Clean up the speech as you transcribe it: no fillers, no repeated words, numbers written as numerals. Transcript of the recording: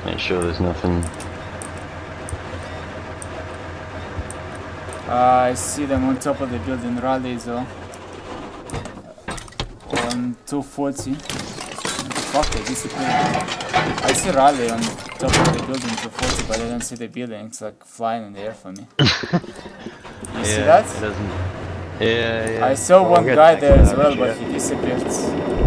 Make sure there's nothing. I see them on top of the building. Rally though. On 240. Fuck, they disappeared. I see Rally on top of the building 240, but I don't see the building. It's like flying in the air for me. You see that? It doesn't. Yeah. I saw Well, one we'll guy get there as that well, damage, but he disappeared.